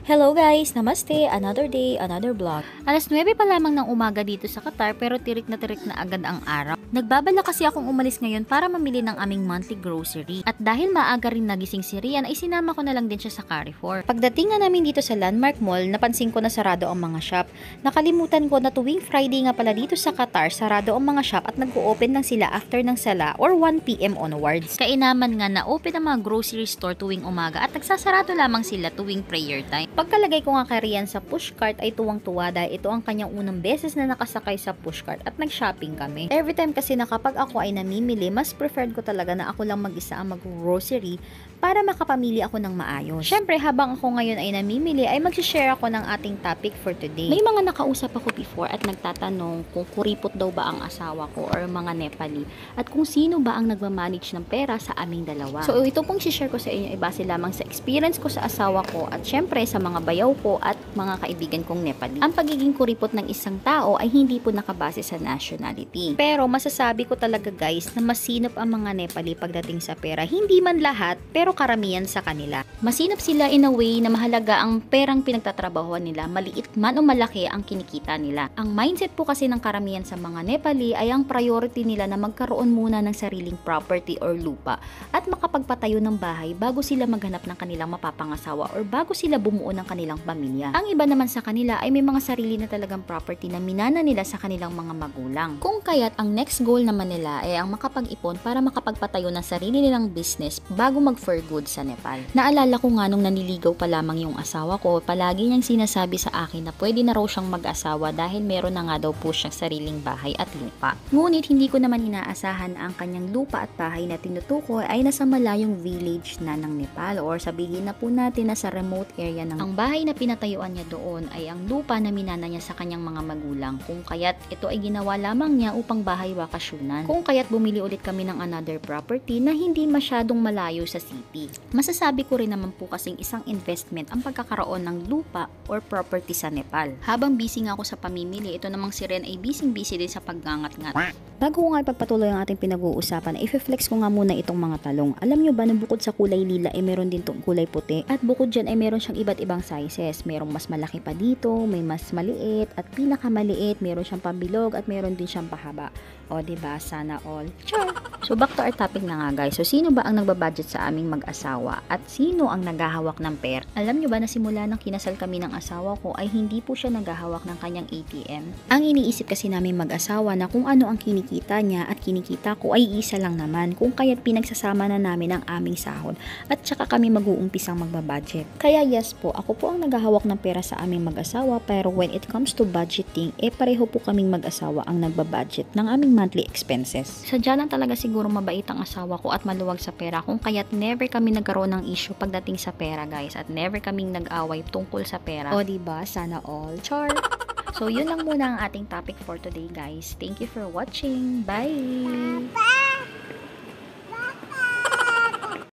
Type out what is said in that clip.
Hello guys! Namaste! Another day, another vlog. Alas 9 pa lamang ng umaga dito sa Qatar pero tirik na agad ang araw. Nagbabala kasi akong umalis ngayon para mamili ng aming monthly grocery. At dahil maaga rin nagising si Rian ay sinama ko na lang din siya sa Carrefour. Pagdating nga namin dito sa Landmark Mall, napansin ko na sarado ang mga shop. Nakalimutan ko na tuwing Friday nga pala dito sa Qatar, sarado ang mga shop at nag-o-open lang sila after ng sala or 1 PM onwards. Kainaman nga na open ang mga grocery store tuwing umaga at nagsasarado lamang sila tuwing prayer time. Pagkalagay ko nga kay Rian sa pushcart ay tuwang-tuwa dahil ito ang kanyang unang beses na nakasakay sa pushcart at nag-shopping kami. Every time kasi na kapag ako ay namimili, mas preferred ko talaga na ako lang mag-isa ang mag-grocery para makapamili ako ng maayos. Syempre, habang ako ngayon ay namimili, ay mag-share ako ng ating topic for today. May mga nakausap ako before at nagtatanong kung kuripot daw ba ang asawa ko or mga Nepali at kung sino ba ang nagmamanage ng pera sa aming dalawa. So, ito pong share ko sa inyo ay base lamang sa experience ko sa asawa ko at syempre sa mga bayaw ko at mga kaibigan kong Nepali. Ang pagiging kuripot ng isang tao ay hindi po nakabase sa nationality. Pero masasabi ko talaga guys na masinop ang mga Nepali pagdating sa pera. Hindi man lahat, pero karamihan sa kanila. Masinop sila in a way na mahalaga ang perang pinagtatrabahuan nila, maliit man o malaki ang kinikita nila. Ang mindset po kasi ng karamihan sa mga Nepali ay ang priority nila na magkaroon muna ng sariling property or lupa at makapagpatayo ng bahay bago sila maghanap ng kanilang mapapangasawa or bago sila bumuo ng kanilang pamilya. Ang iba naman sa kanila ay may mga sarili na talagang property na minana nila sa kanilang mga magulang. Kung kaya't ang next goal naman nila ay ang makapag-ipon para makapagpatayo ng sarili nilang business bago mag-for good sa Nepal. Naalala ko nga nung naniligaw pa lamang yung asawa ko, palagi niyang sinasabi sa akin na pwede na raw siyang mag-asawa dahil meron na nga daw po siyang sariling bahay at lupa. Ngunit hindi ko naman inaasahan ang kanyang lupa at bahay na tinutukoy ay nasa malayong village na ng Nepal or sabihin na po natin na sa remote area ng ang bahay na pinatayuan niya doon ay ang lupa na minana niya sa kanyang mga magulang. Kung kaya't ito ay ginawa lamang niya upang bahay wakasyunan. Kung kaya't bumili ulit kami ng another property na hindi masyadong malayo sa city. Masasabi ko rin naman po kasing isang investment ang pagkakaroon ng lupa or property sa Nepal. Habang busy nga ako sa pamimili, ito namang si Ren ay busy din sa paggangat-ngat. Bago ko nga ipagpatuloy ang ating pinag-uusapan, i-flex ko nga muna itong mga talong. Alam nyo ba na bukod sa kulay lila ay meron din tong kulay puti at bukod dyan ay meron siyang iba't ibang sizes. Merong mas malaki pa dito, may mas maliit at pinakamaliit, meron siyang pambilog at meron din siyang pahaba. O diba, sana all. Sure! So back to our topic na nga guys. So sino ba ang nagbabudget sa aming mag-asawa at sino ang naghahawak ng pera? Alam nyo ba na simula nang kinasal kami ng asawa ko ay hindi po siya naghahawak ng kanyang ATM? Ang iniisip kasi namin mag-asawa na kung ano ang kinikita niya at kinikita ko ay isa lang naman, kung kaya't pinagsasama na namin ang aming sahod at saka kami mag-uumpisang magbabudget. Kaya yes po, ako po ang naghahawak ng pera sa aming mag-asawa, pero when it comes to budgeting, pareho po kaming mag-asawa ang nagbabudget ng aming monthly expenses. Sadya lang talaga siguro mabait ang asawa ko at maluwag sa pera, kung kaya't never kami nagkaroon ng issue pagdating sa pera guys, at never kaming nag-away tungkol sa pera. O diba, sana all. Char! So, yun lang muna ang ating topic for today guys. Thank you for watching. Bye!